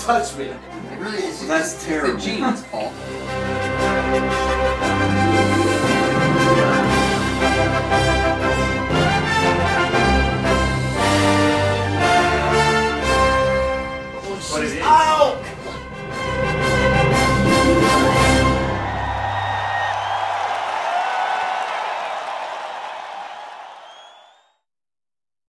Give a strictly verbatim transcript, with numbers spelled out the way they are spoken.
touch me. It really is. That's terrible. It's the genes, Paul.